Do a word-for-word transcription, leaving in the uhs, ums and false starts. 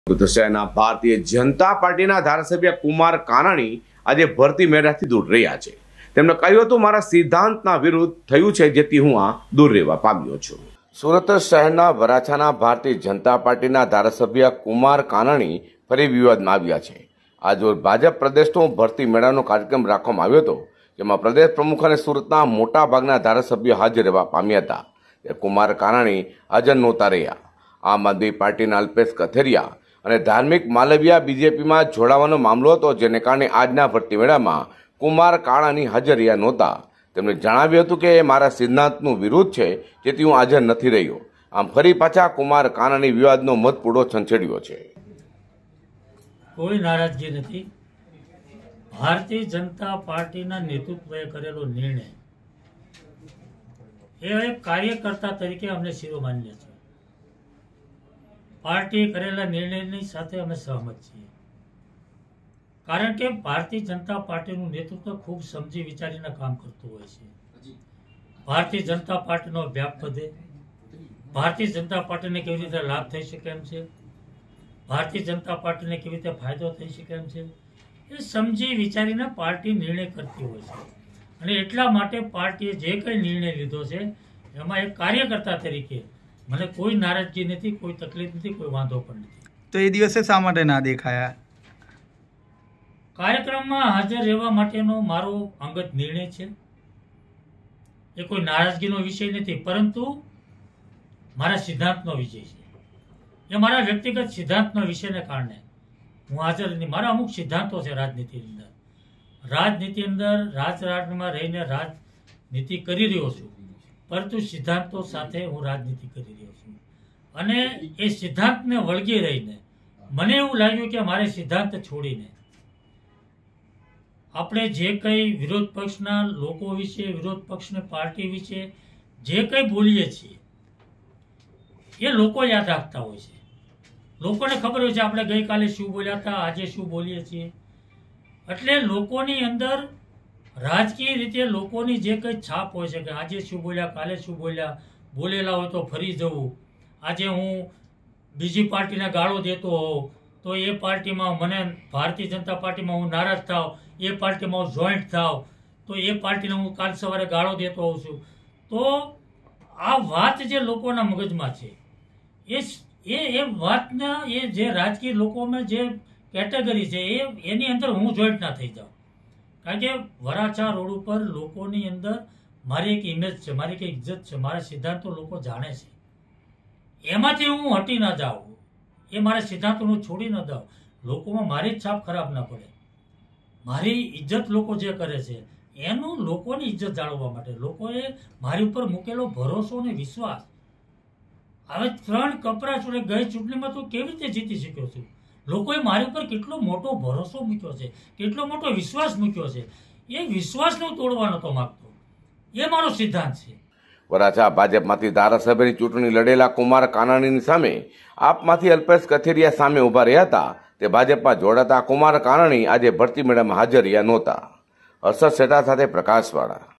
તો શહેરના ભારતીય જનતા પાર્ટીના ધારાસભ્ય કુમાર કાનાણી આજે ભરતી મેળાથી દૂર રહ્યા છે। તેમણે કહ્યું હતું, મારા સિદ્ધાંતના વિરુદ્ધ થયું છે, જેથી હું આ દૂર રહેવા પામ્યો છું। સુરત શહેરના વરાછાના ભારતીય જનતા પાર્ટીના ધારાસભ્ય કુમાર કાનાણી ફરી વિવાદમાં આવ્યા છે। આજરોજ ભાજપ પ્રદેશનો ભરતી મેળાનો કાર્યક્રમ રાખવામાં આવ્યો હતો, જેમાં પ્રદેશ પ્રમુખ અને સુરતના મોટા ભાગના ધારાસભ્યો હાજર રહેવા પામ્યા હતા। કુમાર કાનાણી હાજર નહોતા રહ્યા। આમ આદમી પાર્ટીના અલ્પેશ કથેરિયા અને ધાર્મિક માલવિયા બીજેપીમાં જોડાવાનો મામલો હતો, જેને કારણે આજના ભરતી મેળામાં કુમાર કાનાણી હાજર રહ્યા નહોતા। તેમણે જણાવ્યું હતું કે એ મારા સિદ્ધાંતનું વિરુદ્ધ છે, જેથી હું હાજર નથી રહ્યો। આમ ફરી પાછા કુમાર કાનાણી વિવાદનો મતપૂડો છંછેડ્યો છે। કોઈ નારાજગી નથી। ભારતીય જનતા પાર્ટીના નેતૃત્વએ કરેલો નિર્ણય એ એક કાર્યકર્તા તરીકે અમને શિરોમાન્ય છે। પાર્ટીએ કરેલા નિર્ણયની સાથે અમે સહમત છીએ, કારણ કે ભારતીય જનતા પાર્ટીનું નેતૃત્વ ખૂબ સમજી વિચારીને કામ કરતું હોય છે। ભારતીય જનતા પાર્ટીનો વ્યાપ વધે, ભારતીય જનતા પાર્ટીને કેવી રીતે લાભ થઈ શકે એમ છે, ભારતીય જનતા પાર્ટીને કેવી રીતે ફાયદો થઈ શકે એમ છે, એ સમજી વિચારીને પાર્ટી નિર્ણય કરતી હોય છે। અને એટલા માટે પાર્ટીએ જે કંઈ નિર્ણય લીધો છે એમાં એક કાર્યકર્તા તરીકે મને કોઈ નારાજગી નથી, કોઈ તકલીફ નથી, કોઈ વાંધો પણ નથી। તો એ દિવસે શા માટે ના દેખાયા? કાર્યક્રમમાં હાજર રહેવા માટેનો મારો અંગત નિર્ણય છે। એ કોઈ નારાજગીનો વિષય નથી, પરંતુ મારા સિદ્ધાંતનો વિષય છે। એ મારા વ્યક્તિગત સિદ્ધાંતનો વિષયને કારણે હું હાજર નથી। મારા અમુક સિદ્ધાંતો છે રાજનીતિની અંદર। રાજનીતિ અંદર રાજકારણમાં રહીને રાજનીતિ કરી રહ્યો છું, પરંતુ સિદ્ધાંતો સાથે હું રાજનીતિ કરી રહ્યો છું। અને એ સિદ્ધાંતને વળગી રહીને મને એવું લાગ્યું કે મારે સિદ્ધાંત છોડીને આપણે જે કંઈ વિરોધ પક્ષના લોકો વિશે, વિરોધ પક્ષની પાર્ટી વિશે જે કંઈ બોલીએ છીએ એ લોકો યાદ રાખતા હોય છે। લોકોને ખબર હોય છે આપણે ગઈકાલે શું બોલ્યા હતા, આજે શું બોલીએ છીએ। એટલે લોકોની અંદર રાજકીય રીતે લોકોની જે કંઈ છાપ હોય છે કે આજે શું બોલ્યા, કાલે શું બોલ્યા, બોલેલા હોય તો ફરી જવું। આજે હું બીજી પાર્ટીને ગાળો દેતો હોઉં તો એ પાર્ટીમાં મને ભારતીય જનતા પાર્ટીમાં હું નારાજ થાવ, એ પાર્ટીમાં હું જોઈન્ટ થાવ તો એ પાર્ટીને હું કાલ સવારે ગાળો દેતો હોઉં છું। તો આ વાત જે લોકોના મગજમાં છે એ એ એ વાતના એ જે રાજકીય લોકોમાં જે કેટેગરી છે એ એની અંદર હું જોઈન્ટ ના થઈ જાઉં। કારણ કે વરાછા રોડ ઉપર લોકોની અંદર મારી એક ઇમેજ છે, મારી એક ઇજ્જત છે, મારા સિદ્ધાંતો લોકો જાણે છે। એમાંથી હું હટી ના જાઉં, એ મારા સિદ્ધાંતોનું છોડી ન દઉં, લોકોમાં મારી જ છાપ ખરાબ ના પડે। મારી ઇજ્જત લોકો જે કરે છે એનું લોકોની ઇજ્જત જાળવવા માટે લોકોએ મારી ઉપર મૂકેલો ભરોસો અને વિશ્વાસ, હવે ત્રણ કપરા છોડે ગઈ ચૂંટણીમાં તું કેવી રીતે જીતી શક્યો છું? લોકોએ મારી ઉપર કેટલો મોટો ભરોસો મૂક્યો છે, કેટલો મોટો વિશ્વાસ મૂક્યો છે, એ વિશ્વાસને હું તોડવા નહોતો માંગતો। એ મારો સિદ્ધાંત છે। વરાછા ભાજપમાંથી ધારાસભ્યની ચૂંટણી લડેલા કુમાર કાનાણીની સામે આપમાંથી અલ્પેશ કથેરિયા સામે ઉભા રહ્યા હતા। તે ભાજપમાં જોડાતા કુમાર કાનાણી આજે ભરતી મેળામાં હાજર રહ્યા નહોતા। હર્ષદ શેઠા સાથે પ્રકાશવાળા।